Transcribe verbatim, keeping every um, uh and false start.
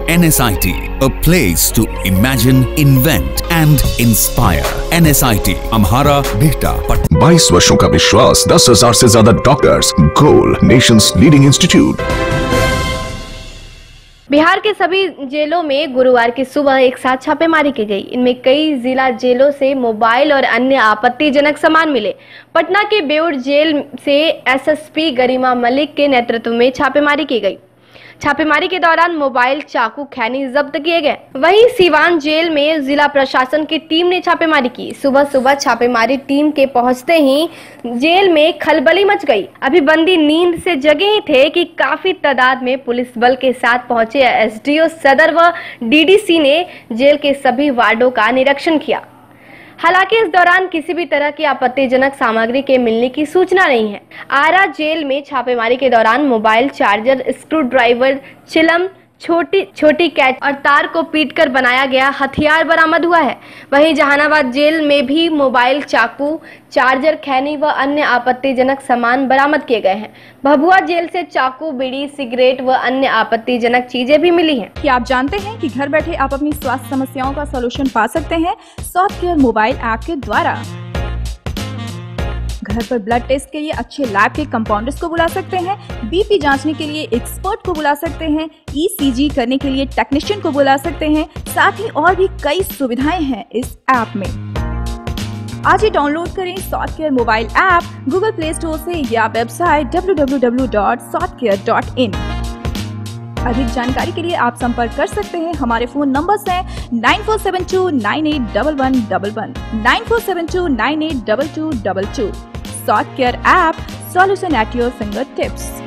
N S I T, a place to imagine, invent and inspire. N S I T, Amhara, Bihta, Patna. बाईस वर्षों का विश्वास, दस हजार से ज्यादा doctors, goal nations leading institute. Bihar के सभी जेलों में गुरुवार की सुबह एक साथ छापेमारी की गई। इनमें कई जिला जेलों से मोबाइल और अन्य आपत्तिजनक सामान मिले। पटना के बेउर जेल से S S P Garima Malik के नेतृत्व में छापेमारी की गई। छापेमारी के दौरान मोबाइल, चाकू, खैनी जब्त किए गए। वहीं सीवान जेल में जिला प्रशासन की टीम ने छापेमारी की। सुबह सुबह छापेमारी टीम के पहुंचते ही जेल में खलबली मच गई। अभी बंदी नींद से जगे ही थे कि काफी तादाद में पुलिस बल के साथ पहुंचे एस डी ओ सदर व डी डी सी ने जेल के सभी वार्डों का निरीक्षण किया। हालांकि इस दौरान किसी भी तरह की आपत्तिजनक सामग्री के मिलने की सूचना नहीं है। आरा जेल में छापेमारी के दौरान मोबाइल, चार्जर, स्क्रू ड्राइवर, चिलम, छोटी छोटी कैच और तार को पीटकर बनाया गया हथियार बरामद हुआ है। वहीं जहानाबाद जेल में भी मोबाइल, चाकू, चार्जर, खैनी व अन्य आपत्तिजनक सामान बरामद किए गए हैं। भभुआ जेल से चाकू, बीड़ी, सिगरेट व अन्य आपत्तिजनक चीजें भी मिली हैं। क्या आप जानते हैं कि घर बैठे आप अपनी स्वास्थ्य समस्याओं का सलूशन पा सकते हैं सॉफ्ट केयर मोबाइल ऐप के द्वारा। घर पर ब्लड टेस्ट के लिए अच्छे लैब के कंपाउंडर्स को बुला सकते हैं, बी पी जांचने के लिए एक्सपर्ट को बुला सकते हैं, ई सी जी करने के लिए टेक्नीशियन को बुला सकते हैं। साथ ही और भी कई सुविधाएं हैं इस ऐप में। आज ही डाउनलोड करें soft care mobile app Google Play Store से या website W W W dot soft care dot in. अधिक जानकारी के लिए आप संपर्क कर सकते हैं। हमारे फोन नंबर्स हैं nine four seven two nine eight one one one one, nine four seven two nine eight two two two two. Soft care app, solution at your finger tips.